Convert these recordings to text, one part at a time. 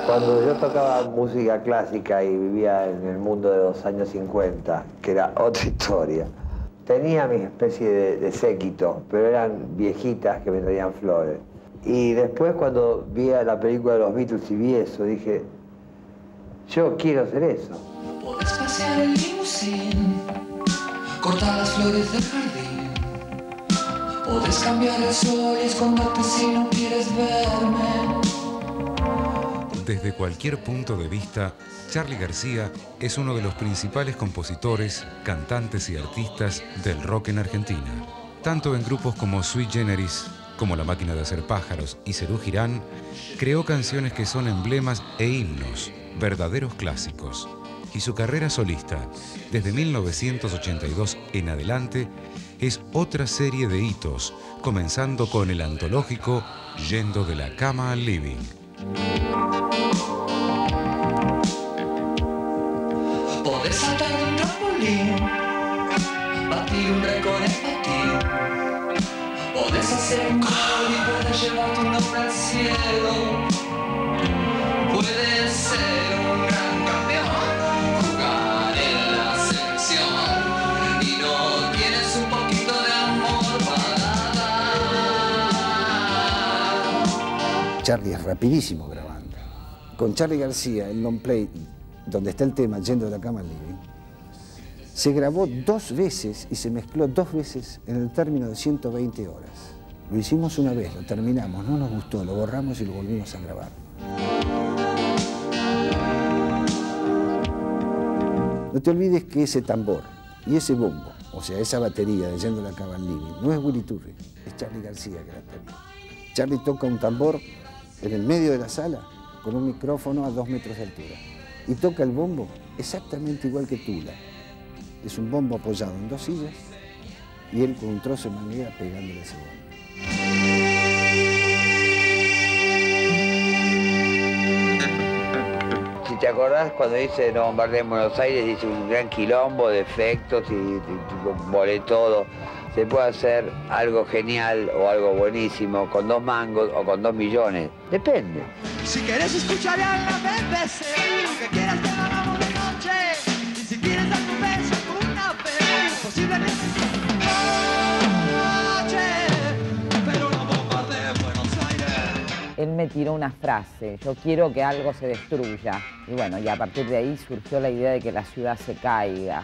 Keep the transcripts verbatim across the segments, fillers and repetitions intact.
Cuando yo tocaba música clásica y vivía en el mundo de los años cincuenta, que era otra historia, tenía mi especie de, de séquito, pero eran viejitas que me traían flores. Y después cuando vi la película de los Beatles y vi eso, dije, yo quiero hacer eso. Podés pasear el limusín, cortar las flores del jardín. Podés cambiar el sol y esconderte si no quieres verme. Desde cualquier punto de vista, Charly García es uno de los principales compositores, cantantes y artistas del rock en Argentina. Tanto en grupos como Sui Generis, como La Máquina de Hacer Pájaros y Serú Girán, creó canciones que son emblemas e himnos, verdaderos clásicos. Y su carrera solista, desde mil novecientos ochenta y dos en adelante, es otra serie de hitos, comenzando con el antológico Yendo de la cama al living. Podés saltar de un trampolín, batir un récord en patín. Podés hacer un gol y puedes llevar tu nombre al cielo. Puedes ser un gran campeón, jugar en la selección y no tienes un poquito de amor para dar. Charly es rapidísimo grabando. Con Charly García, el long play, donde está el tema Yendo de la cama al living, se grabó dos veces y se mezcló dos veces en el término de ciento veinte horas. Lo hicimos una vez, lo terminamos, no nos gustó, lo borramos y lo volvimos a grabar. No te olvides que ese tambor y ese bombo, o sea, esa batería de Yendo de la cama al living, no es Willy Turri, es Charly García que la tenía. Charly toca un tambor en el medio de la sala con un micrófono a dos metros de altura. Y toca el bombo exactamente igual que Tula. Es un bombo apoyado en dos sillas y él con un trozo de manguera pegándole ese bombo. Si te acordás, cuando dice No bombardeen Buenos Aires, dice un gran quilombo de efectos y, y, y volé todo. Se puede hacer algo genial o algo buenísimo con dos mangos o con dos millones. Depende. Si quieres escuchar a la B B C, que quieras que lo hagamos de noche. Y si quieres dar un beso con una vez, posiblemente noche, pero no bombardeen Buenos Aires. Él me tiró una frase, yo quiero que algo se destruya. Y bueno, y a partir de ahí surgió la idea de que la ciudad se caiga.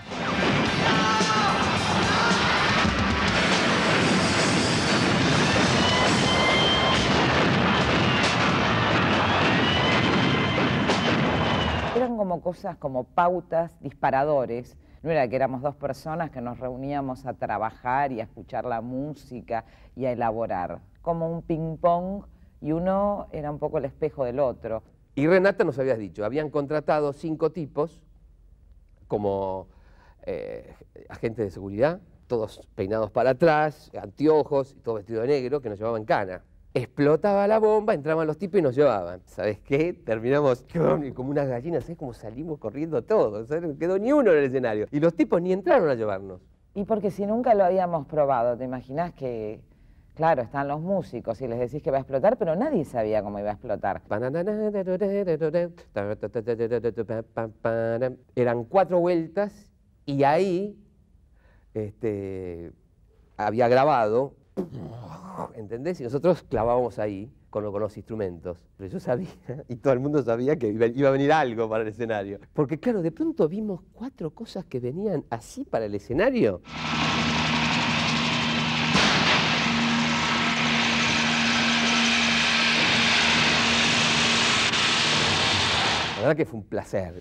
Eran como cosas, como pautas, disparadores. No era que éramos dos personas que nos reuníamos a trabajar y a escuchar la música y a elaborar. Como un ping-pong y uno era un poco el espejo del otro. Y Renata, nos habías dicho, habían contratado cinco tipos como eh, agentes de seguridad, todos peinados para atrás, anteojos, todo vestido de negro, que nos llevaban cana. Explotaba la bomba, entraban los tipos y nos llevaban. ¿Sabes qué? Terminamos como unas gallinas, ¿sabes cómo salimos corriendo todos? ¿Sabes? No quedó ni uno en el escenario. Y los tipos ni entraron a llevarnos. Y porque si nunca lo habíamos probado, ¿te imaginas que, claro, están los músicos y les decís que va a explotar, pero nadie sabía cómo iba a explotar? Eran cuatro vueltas y ahí este, había grabado, ¿entendés? Y nosotros clavábamos ahí con, con los instrumentos. Pero yo sabía, y todo el mundo sabía que iba, iba a venir algo para el escenario. Porque claro, de pronto vimos cuatro cosas que venían así para el escenario. La verdad que fue un placer.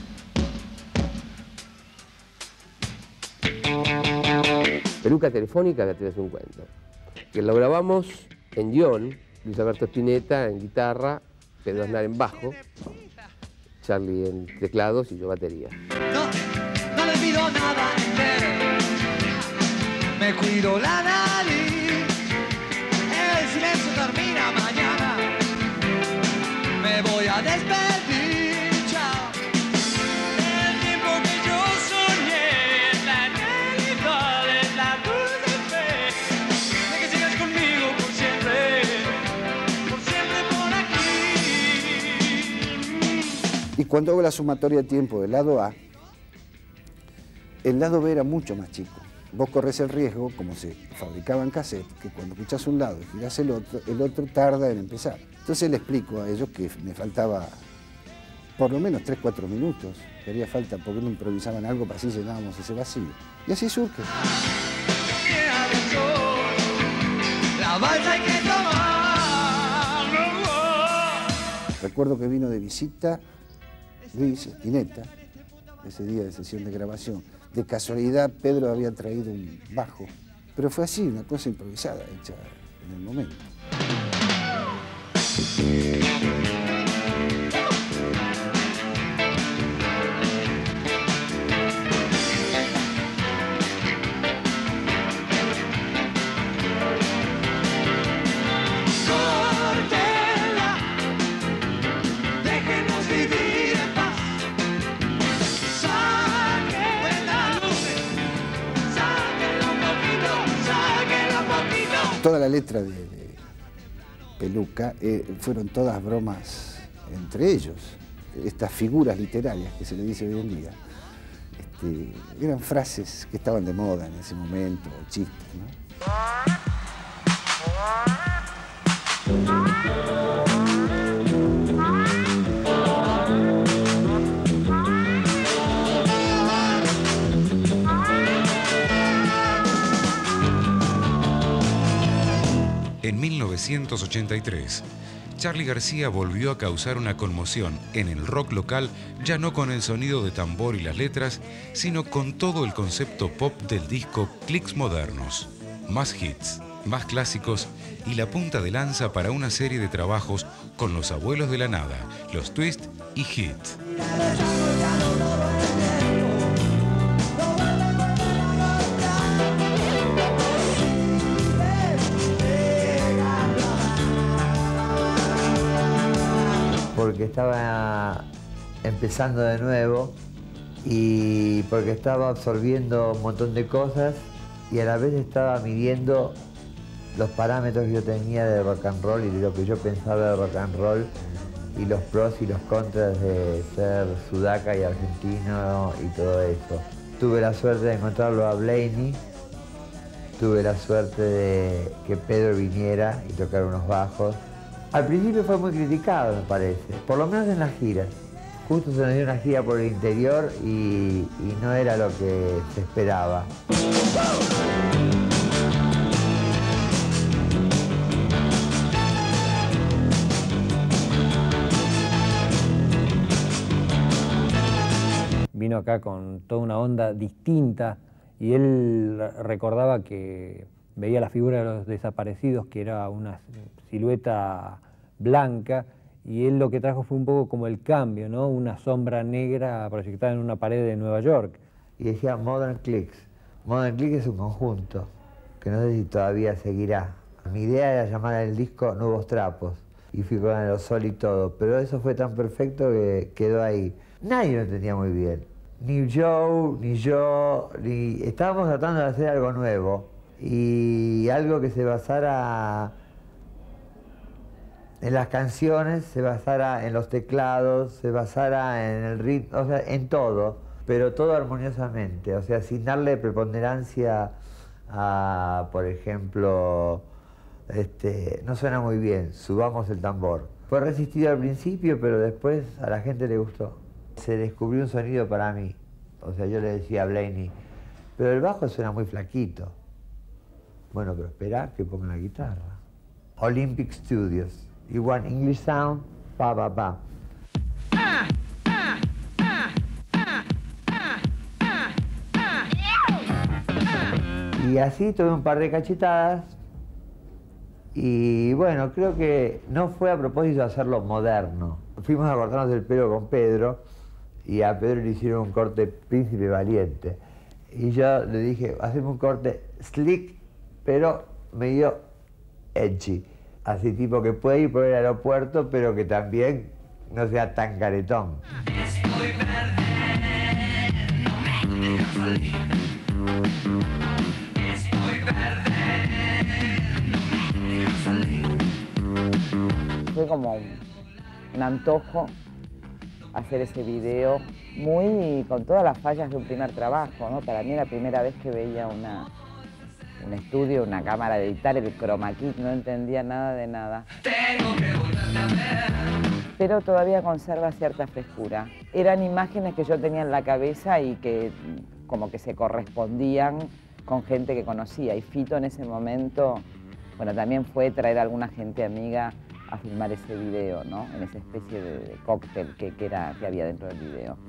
Peluca Telefónica, que te voy a hacer un cuento. Que lo grabamos en guión, Luis Alberto Spinetta en guitarra, Pedro Aznar en bajo, Charly en teclados y yo batería. No, no le pido nada en vez. Me cuido la nariz. El silencio termina mañana. Me voy a despedir, chao. El tiempo que yo soñé es la realidad, es la luz de fe. De que sigas conmigo por siempre, por siempre por aquí. cuando hago la sumatoria de tiempo del lado A, el lado B era mucho más chico. Vos corres el riesgo, como se fabricaba en cassette, que cuando escuchás un lado y girás el otro, el otro tarda en empezar. Entonces le explico a ellos que me faltaba por lo menos tres, cuatro minutos, que haría falta porque no improvisaban algo para así llenábamos ese vacío. Y así surge. La balsa hay que tomar. Recuerdo que vino de visita Luis Spinetta, ese día de sesión de grabación. De casualidad Pedro había traído un bajo, pero fue así, una cosa improvisada, hecha en el momento. Toda la letra de, de Peluca eh, fueron todas bromas entre ellos. Estas figuras literarias que se le dice hoy en día, este, eran frases que estaban de moda en ese momento, chistes, ¿no? En mil novecientos ochenta y tres, Charly García volvió a causar una conmoción en el rock local, ya no con el sonido de tambor y las letras, sino con todo el concepto pop del disco Clicks Modernos. Más hits, más clásicos y la punta de lanza para una serie de trabajos con los abuelos de la nada, los Twist y Hit. Porque estaba empezando de nuevo y porque estaba absorbiendo un montón de cosas y a la vez estaba midiendo los parámetros que yo tenía de rock and roll y de lo que yo pensaba de rock and roll y los pros y los contras de ser sudaca y argentino y todo eso. Tuve la suerte de encontrarlo a Blaney, tuve la suerte de que Pedro viniera y tocar unos bajos. Al principio fue muy criticado, me parece, por lo menos en las giras. Justo se nos dio una gira por el interior y, y no era lo que se esperaba. Vino acá con toda una onda distinta y él recordaba que veía la figura de los desaparecidos, que era una silueta blanca, y él lo que trajo fue un poco como el cambio, ¿no? Una sombra negra proyectada en una pared de Nueva York. Y decía Modern Clicks. Modern Clicks es un conjunto, que no sé si todavía seguirá. Mi idea era llamar el disco Nuevos Trapos, y fui con aerosol y todo, pero eso fue tan perfecto que quedó ahí. Nadie lo entendía muy bien. Ni Joe, ni yo, ni... Estábamos tratando de hacer algo nuevo, y algo que se basara en las canciones, se basara en los teclados, se basara en el ritmo, o sea, en todo, pero todo armoniosamente, o sea, sin darle preponderancia a, por ejemplo, este, no suena muy bien, subamos el tambor. Fue resistido al principio, pero después a la gente le gustó. Se descubrió un sonido para mí, o sea, yo le decía a Blaney, pero el bajo suena muy flaquito. Bueno, pero espera que pongan la guitarra. Olympic Studios. You want English sound? Pa, pa, pa. Y así tuve un par de cachetadas. Y bueno, creo que no fue a propósito de hacerlo moderno. Fuimos a cortarnos el pelo con Pedro y a Pedro le hicieron un corte Príncipe Valiente. Y yo le dije, hacemos un corte slick, pero medio edgy. Así tipo que puede ir por el aeropuerto, pero que también no sea tan caretón. Estoy verde, no me dejas salir. Estoy verde, no me dejas salir. Fue como un, un antojo hacer ese video muy con todas las fallas de un primer trabajo, ¿no? Para mí era la primera vez que veía una, un estudio, una cámara de editar, el chroma key, no entendía nada de nada. Tengo que volverte a ver. Pero todavía conserva cierta frescura. Eran imágenes que yo tenía en la cabeza y que como que se correspondían con gente que conocía. Y Fito en ese momento, bueno, también fue traer a alguna gente amiga a filmar ese video, ¿no? En esa especie de, de cóctel que, que, era, que había dentro del video.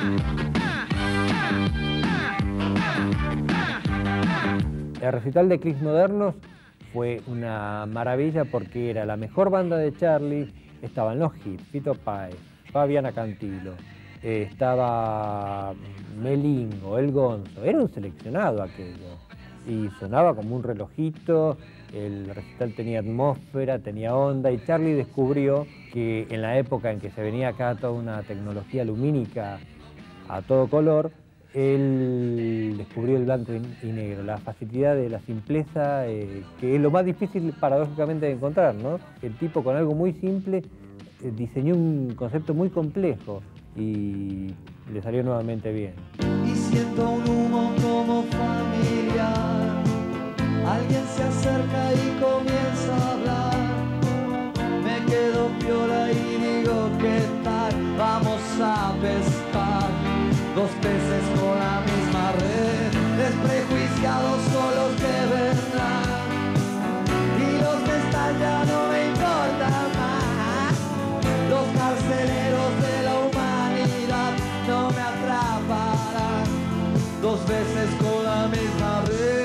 El recital de Eclipse Modernos fue una maravilla porque era la mejor banda de Charlie. Estaban los hits, Fito Páez, Fabiana Cantilo, eh, estaba Melingo, El Gonzo, era un seleccionado aquello. Y sonaba como un relojito, el recital tenía atmósfera, tenía onda, y Charlie descubrió que en la época en que se venía acá toda una tecnología lumínica a todo color, él descubrió el blanco y negro, la facilidad de la simpleza, eh, que es lo más difícil paradójicamente de encontrar, ¿no? El tipo con algo muy simple eh, diseñó un concepto muy complejo y le salió nuevamente bien. Y siento un humo como familiar, alguien se acerca y comienza a hablar, me quedo piola y digo ¿qué tal? Vamos a pescar. Dos peces con la misma red, desprejuiciados son los que vendrán. Y los que están ya no me importan más. Los carceleros de la humanidad no me atraparán. Dos veces con la misma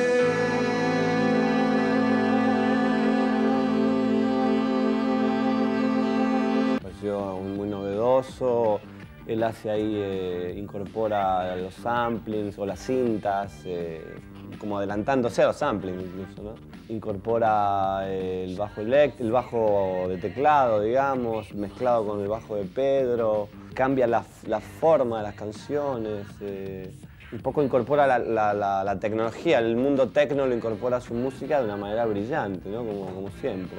red. Me pareció muy novedoso. Él hace ahí, eh, incorpora los samplings o las cintas, eh, como adelantándose a los samplings incluso, ¿no? Incorpora eh, el bajo elect, el bajo de teclado, digamos, mezclado con el bajo de Pedro, cambia la, la forma de las canciones, eh, un poco incorpora la, la, la, la tecnología, el mundo tecno lo incorpora a su música de una manera brillante, ¿no? Como, como siempre.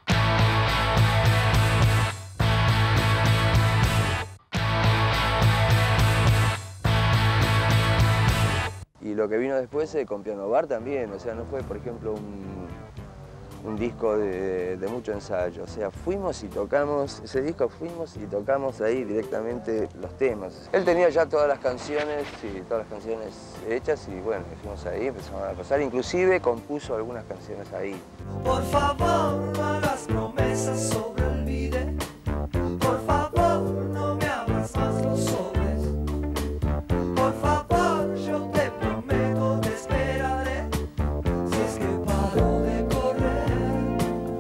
Y lo que vino después eh, con Piano Bar también, o sea, no fue, por ejemplo, un, un disco de, de mucho ensayo. O sea, fuimos y tocamos, ese disco fuimos y tocamos ahí directamente los temas. Él tenía ya todas las canciones, y todas las canciones hechas y bueno, fuimos ahí, empezamos a pasar, inclusive compuso algunas canciones ahí. Por favor, no hagas promesas sobre el video. Por favor, no me abras más los sobres. Por favor, yo te prometo te esperaré. Si es que paro de correr.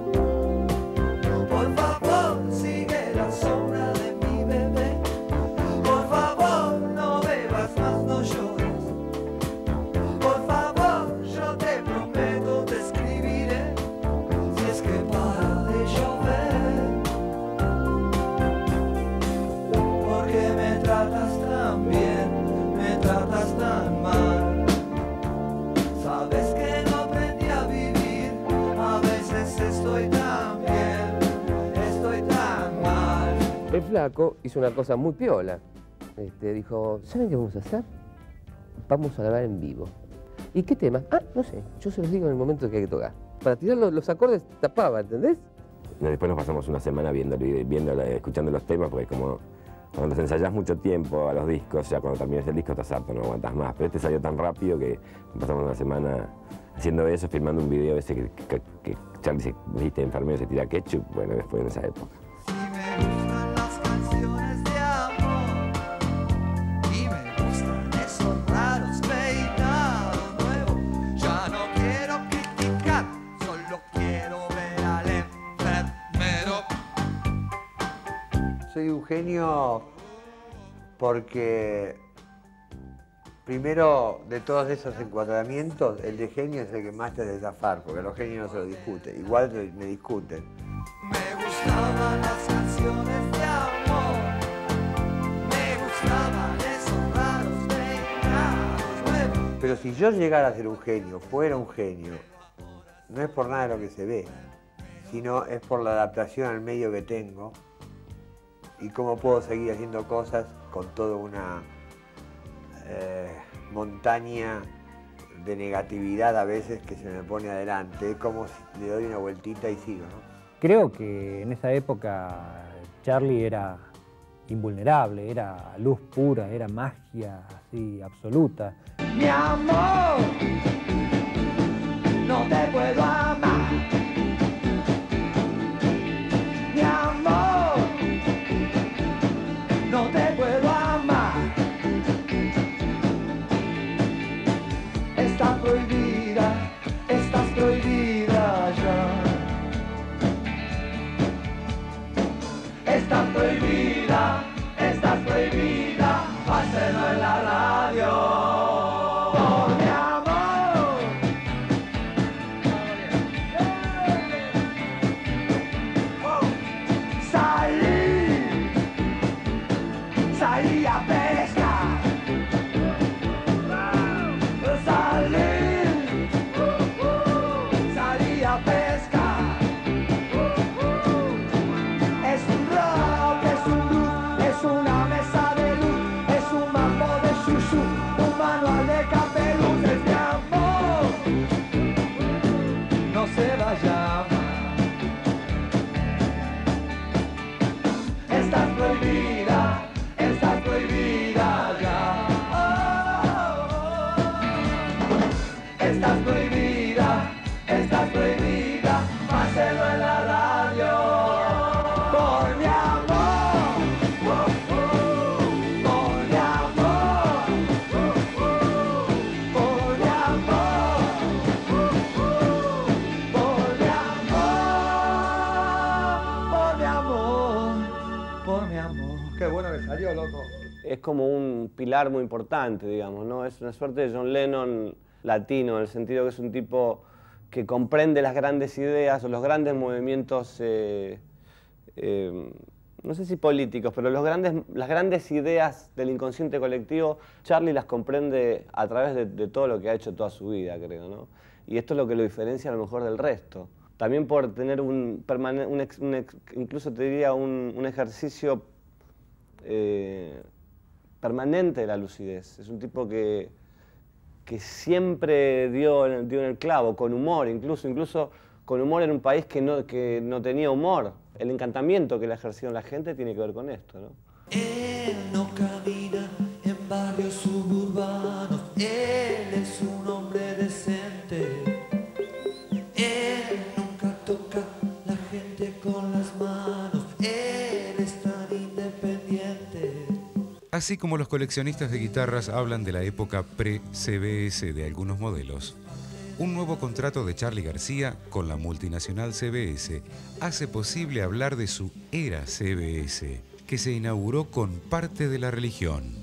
Por favor, sigue la sombra de mi bebé. Por favor, no bebas más, no llores. Por favor, yo te prometo te escribiré. Si es que para de llover. Porque me tratas tan bien, me tratas tan mal. Sabes que no aprendí a vivir. A veces estoy tan bien, estoy tan mal. El flaco hizo una cosa muy piola. Este, dijo, ¿saben qué vamos a hacer? Vamos a grabar en vivo. ¿Y qué tema? Ah, no sé, yo se los digo en el momento que hay que tocar. Para tirar los, los acordes tapaba, ¿entendés? Después nos pasamos una semana viendo, viendo, escuchando los temas, porque como cuando te ensayás mucho tiempo a los discos, ya cuando terminas el disco estás harto, no aguantas más. Pero este salió tan rápido que pasamos una semana haciendo eso, filmando un video ese que, que, que Charlie se viste enfermero, se tira ketchup, bueno, después en esa época. Si me gustan las canciones de amor y me gustan esos raros peinados nuevos, ya no quiero criticar, solo quiero ver al enfermero. Soy Eugenio porque primero de todos esos encuadramientos, el de genio es el que más te hace zafar, porque los genios no se lo discuten, igual me discuten. Me gustaban las canciones de amor, me gustaban esos raros peinados nuevos. Pero si yo llegara a ser un genio, fuera un genio, no es por nada de lo que se ve, sino es por la adaptación al medio que tengo y cómo puedo seguir haciendo cosas con toda una eh, montaña de negatividad a veces que se me pone adelante. Es como si le doy una vueltita y sigo, ¿no? Creo que en esa época Charly era invulnerable, era luz pura, era magia así absoluta. Mi amor, no te puedo amar. Mi amor, no te puedo amar. Estás prohibida, estás prohibida ya. Estás prohibida, estás prohibida, hacerlo en la radio. Es como un pilar muy importante, digamos, ¿no? Es una suerte de John Lennon latino, en el sentido que es un tipo que comprende las grandes ideas o los grandes movimientos, eh, eh, no sé si políticos, pero los grandes, las grandes ideas del inconsciente colectivo, Charly las comprende a través de, de todo lo que ha hecho toda su vida, creo, ¿no? Y esto es lo que lo diferencia a lo mejor del resto. También por tener un, permane un, ex, un ex, incluso te diría un, un ejercicio eh, permanente de la lucidez. Es un tipo que, que siempre dio, dio en el clavo, con humor, incluso, incluso con humor en un país que no, que no tenía humor. El encantamiento que le ejerció en la gente tiene que ver con esto, ¿no? Él no camina en barrios suburbanos, él es un hombre decente. Él nunca toca a la gente con las manos, él es tan independiente. Así como los coleccionistas de guitarras hablan de la época pre-C B S de algunos modelos, un nuevo contrato de Charly García con la multinacional C B S hace posible hablar de su era C B S, que se inauguró con Parte de la Religión.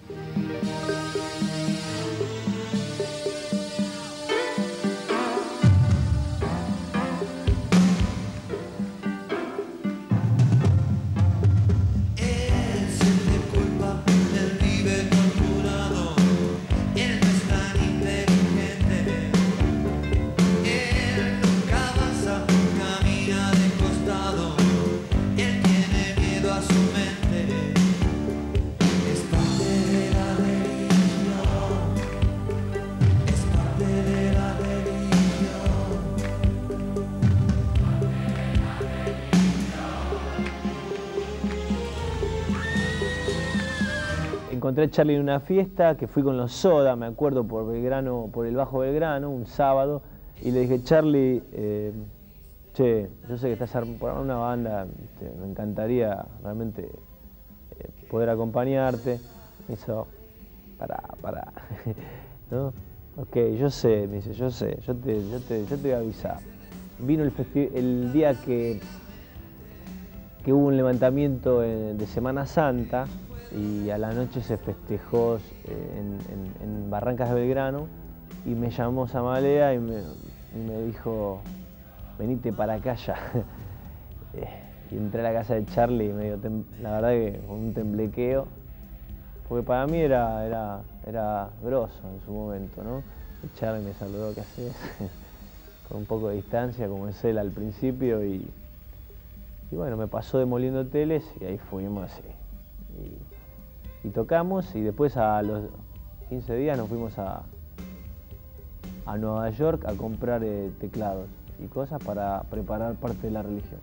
Encontré a Charly en una fiesta que fui con los Soda, me acuerdo, por Belgrano, por el Bajo Belgrano, un sábado, y le dije, Charly, eh, che, yo sé que estás por una banda, te, me encantaría realmente eh, poder acompañarte. Me hizo, pará, pará, ¿no? Ok, yo sé, me dice, yo sé, yo te, yo te, yo te voy a avisar. Vino el, el día que, que hubo un levantamiento de Semana Santa, y a la noche se festejó en, en, en Barrancas de Belgrano, y me llamó Samalea y me, y me dijo, venite para acá ya. Y entré a la casa de Charly, medio la verdad que con un temblequeo, porque para mí era, era, era grosso en su momento, ¿no? Y Charly me saludó, ¿qué haces? Con un poco de distancia, como es él al principio, y, Y bueno, me pasó demoliendo teles y ahí fuimos así. Y, y tocamos y después a los quince días nos fuimos a, a Nueva York a comprar eh, teclados y cosas para preparar parte de la religión.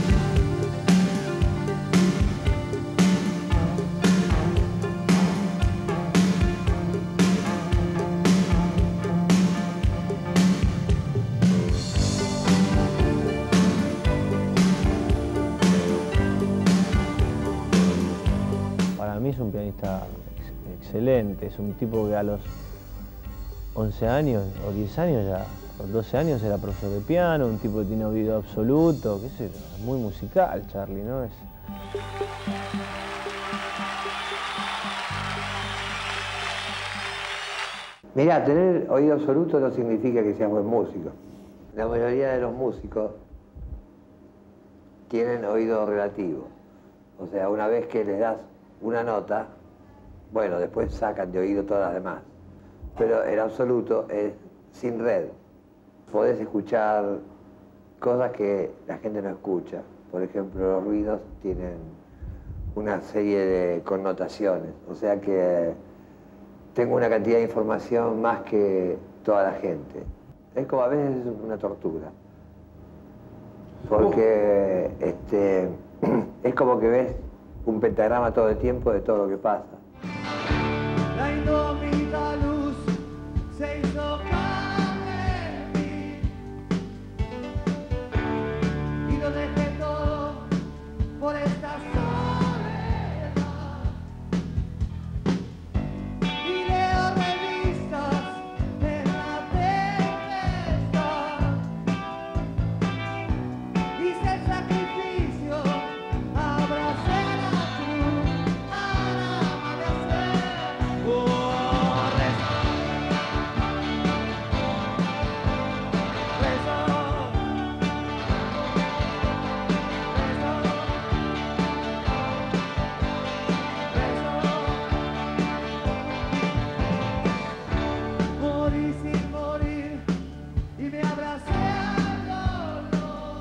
Para mí es un pianista ex excelente, es un tipo que a los once años o diez años ya, o doce años era profesor de piano, un tipo que tiene oído absoluto, qué sé yo, es muy musical Charly, ¿no? Es... Mirá, tener oído absoluto no significa que seas buen músico. La mayoría de los músicos tienen oído relativo. O sea, una vez que les das una nota, bueno, después sacan de oído todas las demás. Pero el absoluto es sin red. Podés escuchar cosas que la gente no escucha. Por ejemplo, los ruidos tienen una serie de connotaciones. O sea que tengo una cantidad de información más que toda la gente. Es como a veces una tortura. Porque este, es como que ves un pentagrama todo el tiempo de todo lo que pasa. La indómita luz se hizo carne en mí y lo dejé todo por esta soledad. Y leo revistas de la tempestad. Hice el sacrificio, abracé la cruz para amanecer. Oh, rezo, rezo, rezo. Morí sin morir y me abracé al dolor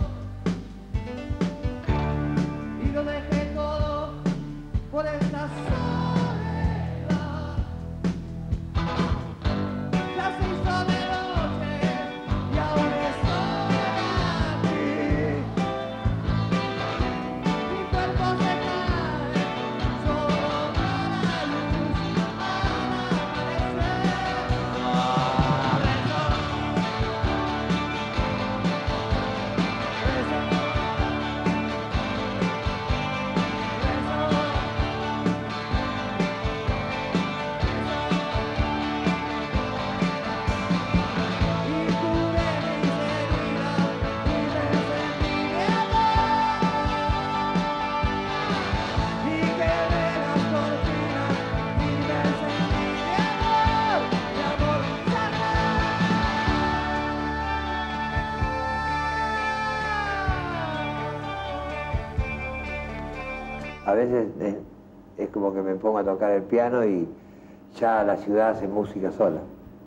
y lo dejé todo por esta soledad. Ya se hizo de noche y aún estoy aquí. Mi cuerpo se cae solo para la luz al amanecer. Oh, rezo, y curé mis heridas y me encendí de amor y quemé las cortinas y me encendí de amor, de amor A veces es, es como que me pongo a tocar el piano y ya la ciudad hace música sola.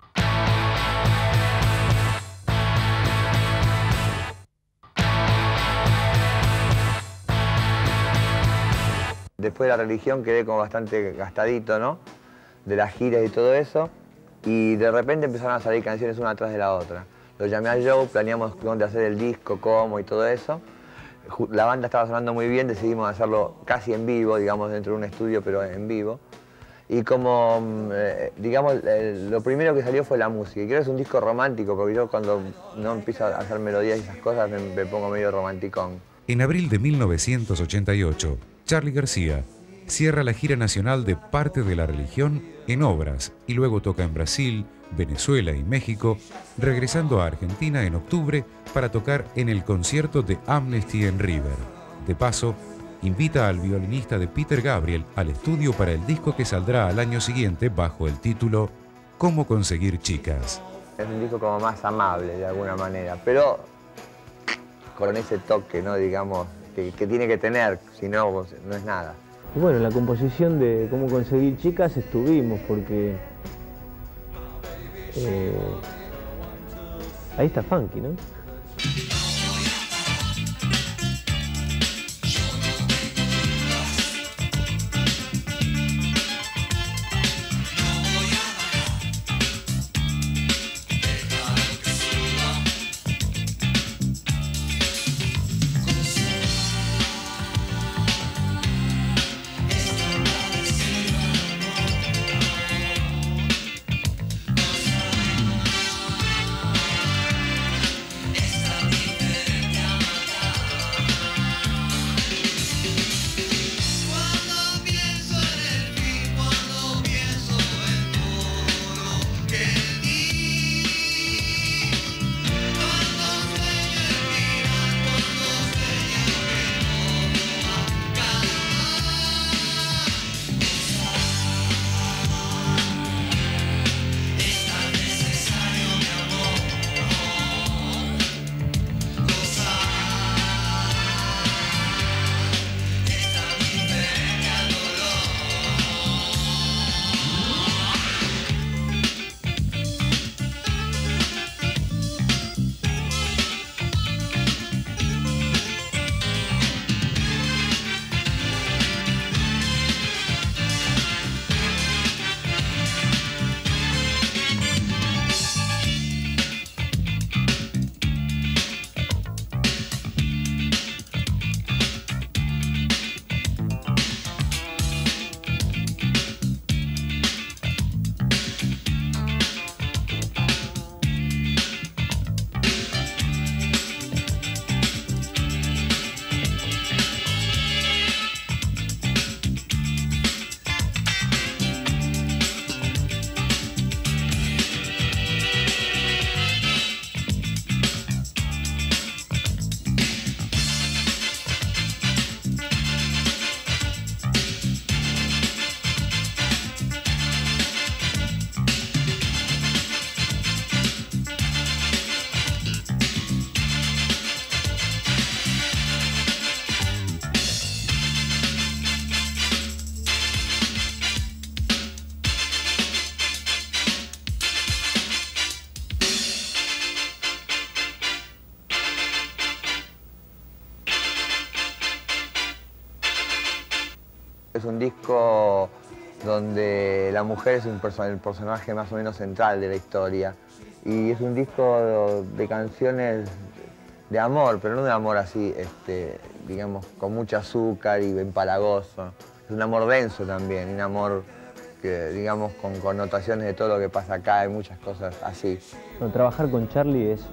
Después de la religión quedé como bastante gastadito, ¿no? De las giras y todo eso. Y de repente empezaron a salir canciones una tras de la otra. Lo llamé a Joe, planeamos dónde hacer el disco, cómo y todo eso. La banda estaba sonando muy bien, decidimos hacerlo casi en vivo, digamos, dentro de un estudio, pero en vivo. Y como, eh, digamos, eh, lo primero que salió fue la música. Y creo que es un disco romántico, porque yo cuando no empiezo a hacer melodías y esas cosas me, me pongo medio romanticón. En abril de mil novecientos ochenta y ocho, Charly García cierra la gira nacional de Parte de la Religión en Obras y luego toca en Brasil, Venezuela y México, regresando a Argentina en octubre para tocar en el concierto de Amnesty en River. De paso, invita al violinista de Peter Gabriel al estudio para el disco que saldrá al año siguiente bajo el título Cómo conseguir chicas. Es un disco como más amable de alguna manera, pero con ese toque, ¿no? Digamos, que, que tiene que tener, si no, no es nada. Y bueno, en la composición de Cómo conseguir chicas estuvimos porque eh, ahí está Funky, ¿no? Es un disco donde la mujer es un perso- el personaje más o menos central de la historia. Y es un disco de canciones de amor, pero no de amor así, este, digamos, con mucho azúcar y empalagoso. Es un amor denso también, un amor que, digamos, con connotaciones de todo lo que pasa acá, hay muchas cosas así. Bueno, trabajar con Charly es,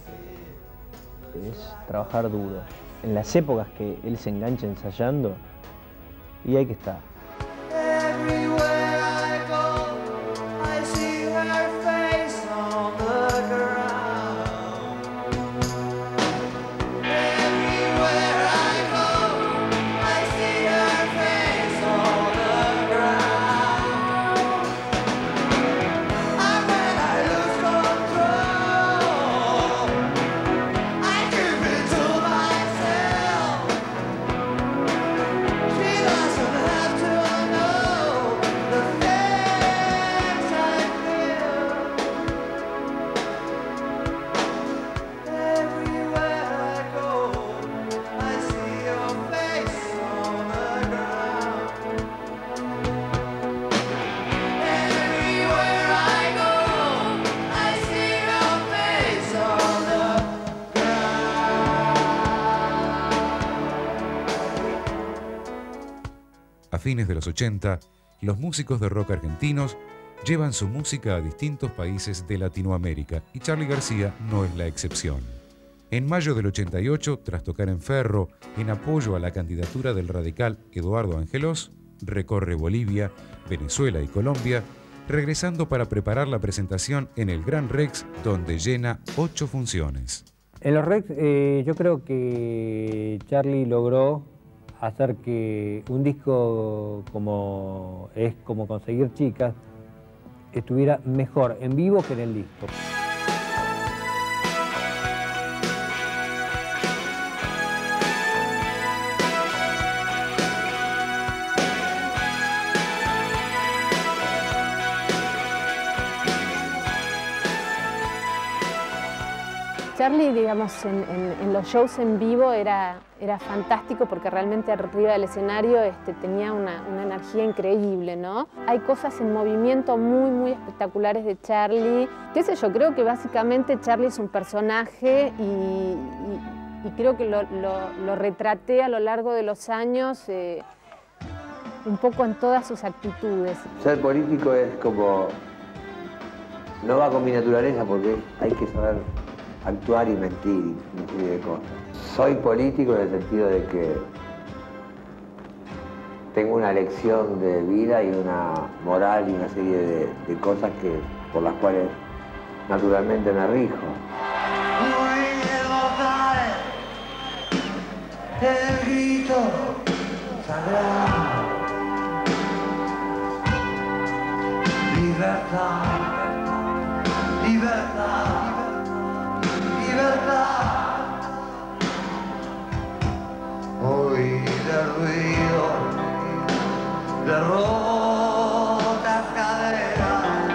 es trabajar duro. En las épocas que él se engancha ensayando, y hay que estar. A fines de los ochenta, los músicos de rock argentinos llevan su música a distintos países de Latinoamérica y Charly García no es la excepción. En mayo del ochenta y ocho, tras tocar en Ferro, en apoyo a la candidatura del radical Eduardo Angelós, recorre Bolivia, Venezuela y Colombia, regresando para preparar la presentación en el Gran Rex, donde llena ocho funciones. En los Rex eh, yo creo que Charly logró hacer que un disco como es como Conseguir Chicas estuviera mejor en vivo que en el disco. Charly, digamos, en, en, en los shows en vivo era, era fantástico porque realmente arriba del escenario este, tenía una, una energía increíble, ¿no? Hay cosas en movimiento muy, muy espectaculares de Charly. Qué sé yo, creo que básicamente Charly es un personaje y, y, y creo que lo, lo, lo retraté a lo largo de los años eh, un poco en todas sus actitudes. Ser político es como... no va con mi naturaleza porque hay que saber actuar y mentir y una serie de cosas. Soy político en el sentido de que tengo una lección de vida y una moral y una serie de, de cosas que, por las cuales naturalmente me rijo. El grito sagrado, libertad, libertad. Oír el ruido de rotas caderas,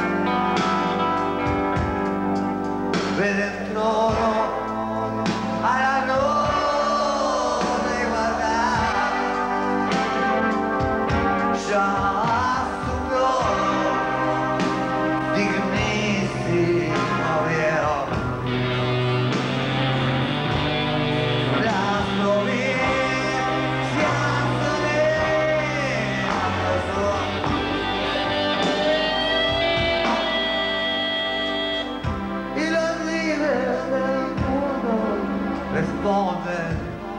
ver el toro a la noche de igualdad, ya su trono dignísimo viejo. Responden.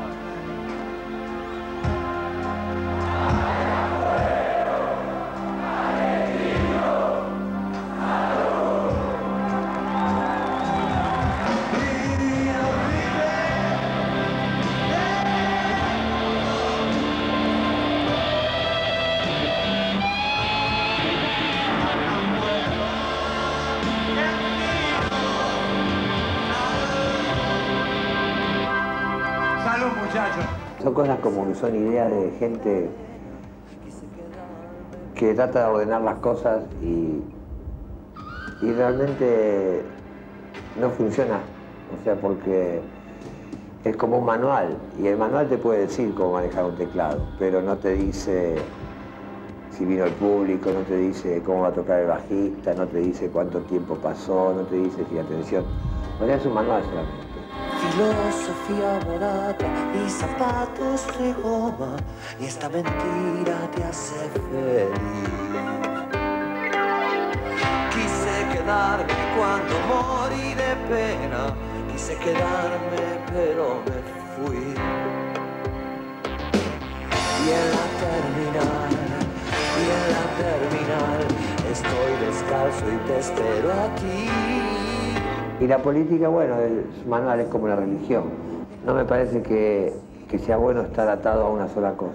Son cosas como que son ideas de gente que trata de ordenar las cosas y, y realmente no funciona. O sea, porque es como un manual y el manual te puede decir cómo manejar un teclado, pero no te dice si vino el público, no te dice cómo va a tocar el bajista, no te dice cuánto tiempo pasó, no te dice si atención. No es un manual solamente. Filosofía barata y zapatos de goma, y esta mentira te hace feliz. Quise quedarme cuando morí de pena, quise quedarme pero me fui. Y en la terminal, y en la terminal, estoy descalzo y te espero a ti. Y la política, bueno, el manual es como la religión. No me parece que, que sea bueno estar atado a una sola cosa.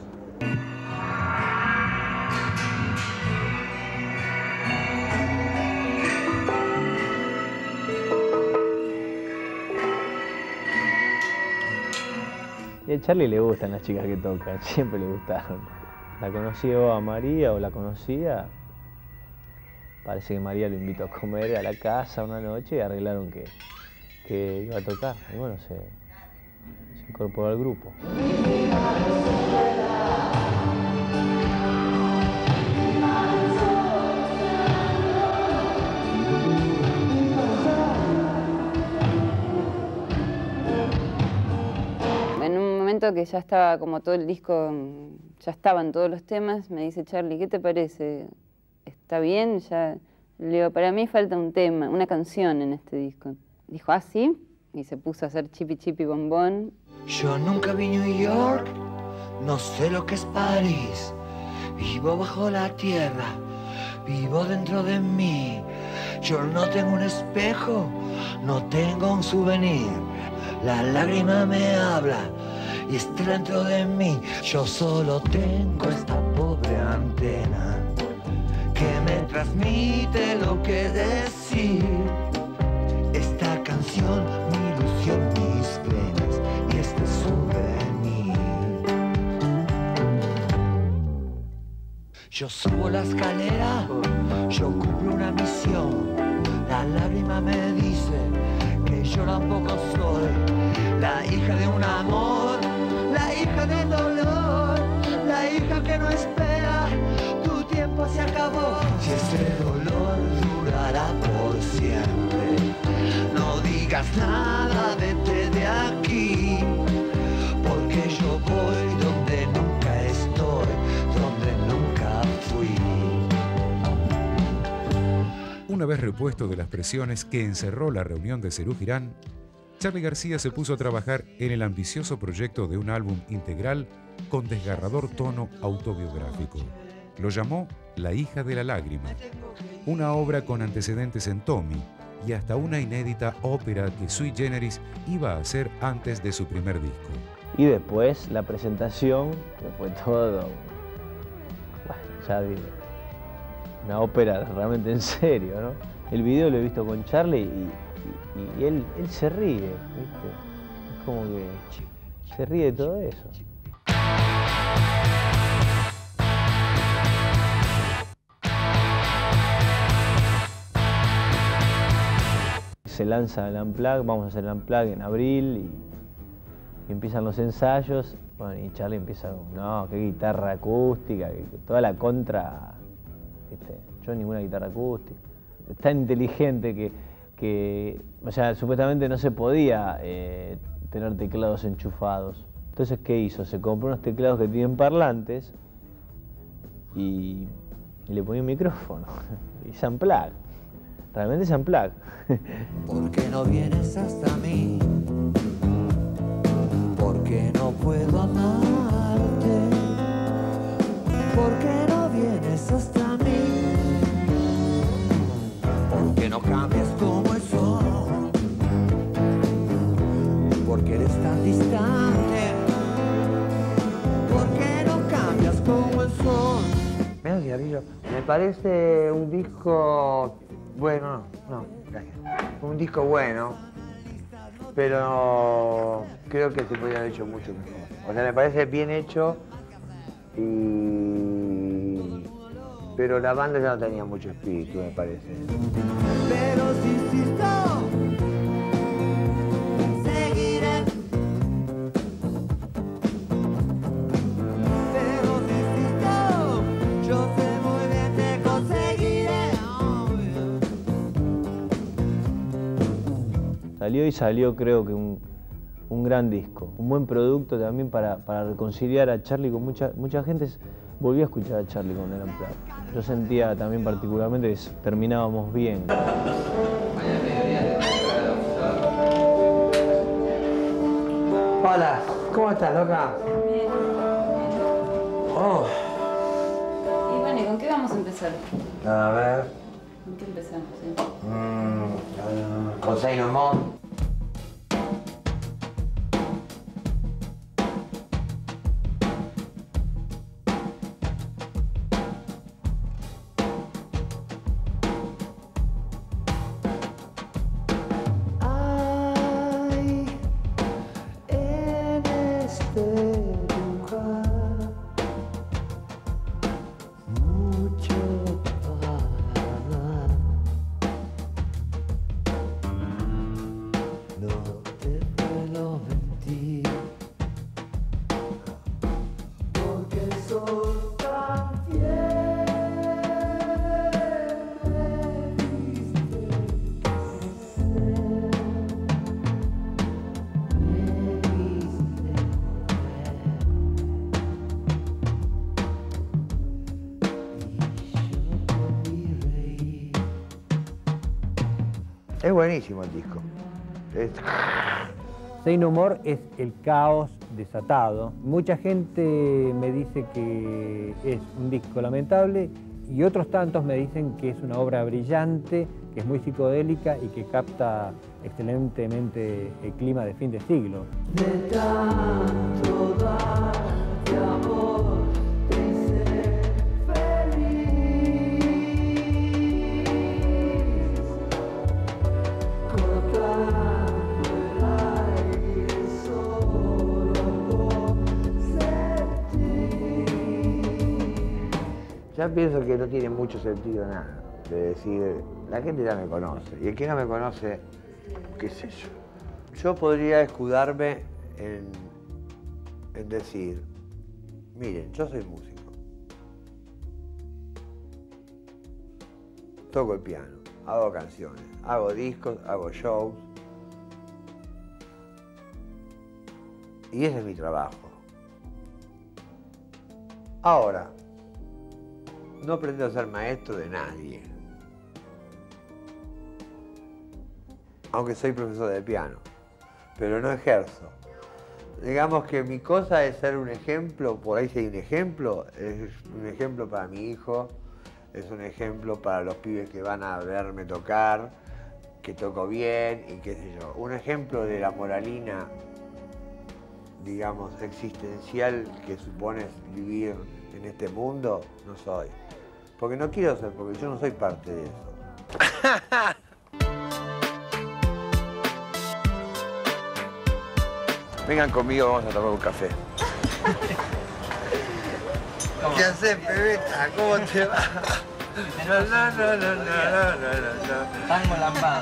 Y a Charlie le gustan las chicas que tocan, siempre le gustaron. La conoció a María o la conocía. Parece que María lo invitó a comer a la casa una noche y arreglaron que, que iba a tocar. Y bueno, se, se incorporó al grupo. En un momento que ya estaba como todo el disco, ya estaban todos los temas, me dice Charlie, ¿qué te parece? ¿Está bien? Ya le digo, para mí falta un tema, una canción en este disco. Dijo, ¿ah, sí? Y se puso a hacer Chipi Chipi Bombón. Yo nunca vi New York, no sé lo que es París. Vivo bajo la tierra, vivo dentro de mí. Yo no tengo un espejo, no tengo un souvenir. La lágrima me habla y está dentro de mí. Yo solo tengo esta pobre antena que me transmite lo que decir. Esta canción, mi ilusión, mis penas y este souvenir. Yo subo la escalera, yo cumplo una misión. La lágrima me dice que yo tampoco soy la hija de un amor, la hija del dolor, la hija que no espera. Tu tiempo se acabó. Si este dolor durará por siempre, no digas nada, vete de aquí, porque yo voy donde nunca estoy, donde nunca fui. Una vez repuesto de las presiones que encerró la reunión de Serú Girán, Charly García se puso a trabajar en el ambicioso proyecto de un álbum integral con desgarrador tono autobiográfico. Lo llamó La hija de la lágrima, una obra con antecedentes en Tommy y hasta una inédita ópera que Sui Generis iba a hacer antes de su primer disco. Y después la presentación, que fue todo, bueno, ya digo, una ópera realmente en serio, ¿no? El video lo he visto con Charly y, y, y él, él se ríe, ¿viste? Es como que se ríe de todo eso. Se lanza el Unplugged, vamos a hacer el Unplugged en abril y, y empiezan los ensayos. Bueno, y Charly empieza con, no, qué guitarra acústica, que, que toda la contra, ¿viste? Yo ninguna guitarra acústica. Es tan inteligente que, que, o sea, supuestamente no se podía eh, tener teclados enchufados. Entonces, ¿qué hizo? Se compró unos teclados que tienen parlantes y, y le ponía un micrófono. Y se Unplugged. Realmente se Unplugged. ¿Por qué no vienes hasta mí? ¿Por qué no puedo amarte? ¿Por qué no vienes hasta mí? ¿Por qué no cambias como el sol? ¿Por qué eres tan distante? ¿Por qué no cambias como el sol? Menos cigarrillo. Me parece un disco bueno, no, no, gracias. Un disco bueno, pero creo que se podría haber hecho mucho mejor. O sea, me parece bien hecho, y... pero la banda ya no tenía mucho espíritu, me parece. Pero si insisto, seguiré. Pero si insisto, yo sé Salió y salió creo que un, un gran disco, un buen producto también para, para reconciliar a Charly con mucha, mucha gente. Volví a escuchar a Charly con Eran Plata. Yo sentía también particularmente que terminábamos bien. Hola, ¿cómo estás, loca? Bien. Oh. Y bueno, ¿y con qué vamos a empezar? A ver. ¿Con qué empezamos? Sí? Mm, con Say No More. Es buenísimo el disco. Es... Say No More es el caos desatado. Mucha gente me dice que es un disco lamentable y otros tantos me dicen que es una obra brillante, que es muy psicodélica y que capta excelentemente el clima de fin de siglo. De tanto darte amor, te hice feliz. Cortando el aire solo por sentir. Ya pienso que no tiene mucho sentido nada de decir, la gente ya me conoce, y el que no me conoce, qué sé yo. Yo podría escudarme en, en decir, miren, yo soy músico, toco el piano, hago canciones, hago discos, hago shows, y ese es mi trabajo. Ahora, no pretendo ser maestro de nadie, aunque soy profesor de piano, pero no ejerzo. Digamos que mi cosa es ser un ejemplo, por ahí si hay un ejemplo, es un ejemplo para mi hijo, es un ejemplo para los pibes que van a verme tocar, que toco bien y qué sé yo. Un ejemplo de la moralina, digamos, existencial que supone vivir en este mundo, no soy. Porque no quiero ser, porque yo no soy parte de eso. Vengan conmigo, vamos a tomar un café. ¿Qué haces, pebeta? ¿Cómo te va? No, no, no, no, no, no, no, no. Tango lambada.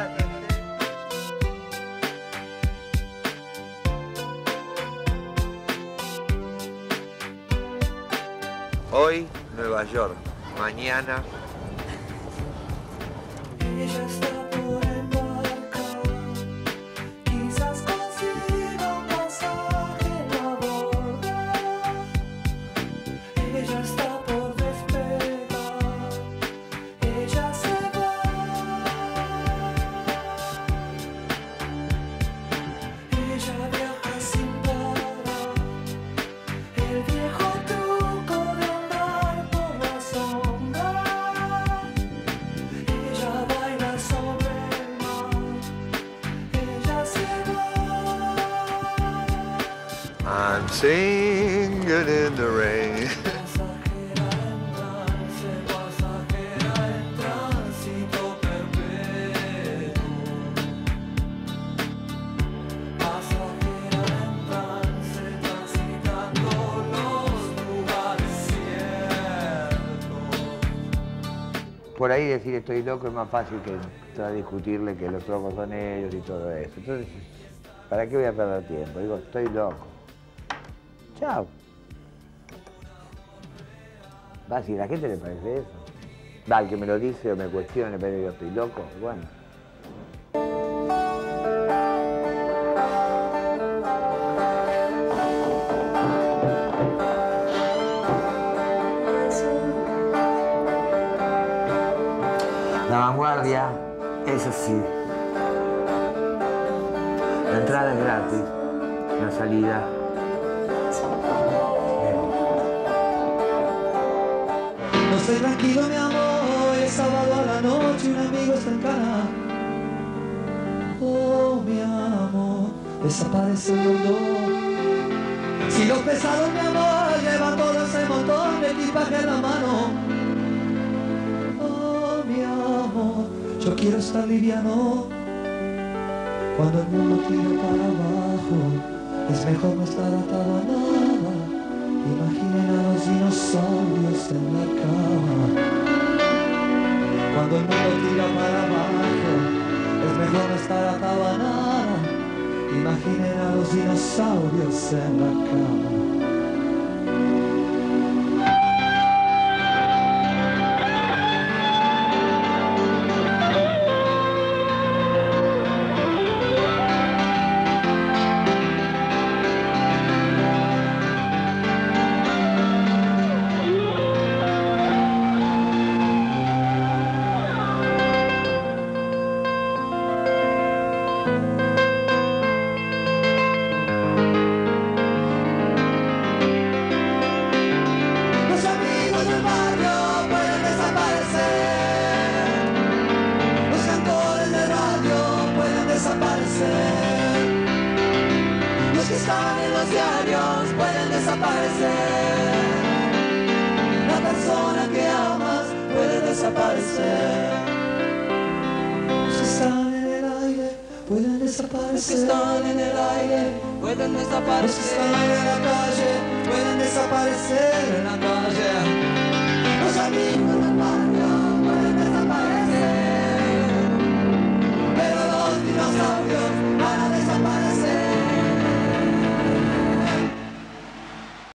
Hoy, Nueva York. Mañana... Ella está por embarcar, quizás consiga un pasaje a abordar. Ella está por despegar, ella se va. Ella viaja sin parar, el viejo truco de andar por la sombra. Ella baila sobre el mar, ella se va. I'm singing in the rain. Pasajera en trance, pasajera en tránsito perpetuo. Pasajera en trance, transitando los lugares ciertos. Por ahí decir estoy loco es más fácil que entrar a discutirle que los locos son ellos y todo eso. Entonces, ¿para qué voy a perder tiempo? Digo, estoy loco. Chao. Va, si a la gente le parece eso. Va, el que me lo dice o me cuestiona, le parece que yo estoy loco, bueno. guardia, eso sí. La entrada es gratis, la salida. No estoy tranquilo, mi amor, es sábado a la noche, un amigo está en cana. Oh, mi amor, desaparece el mundo. Si los pesados, mi amor, llevan todo ese montón de equipaje en la mano. Oh, mi amor, yo quiero estar liviano. Cuando el mundo tira para abajo, es mejor no estar atado a nada. Imaginen a los dinosaurios en la cama. Cuando el mundo tira para abajo, es mejor no estar atado a nada. Imaginen a los dinosaurios en la cama. Pueden desaparecer. Los que están en el aire pueden desaparecer. Los que están en la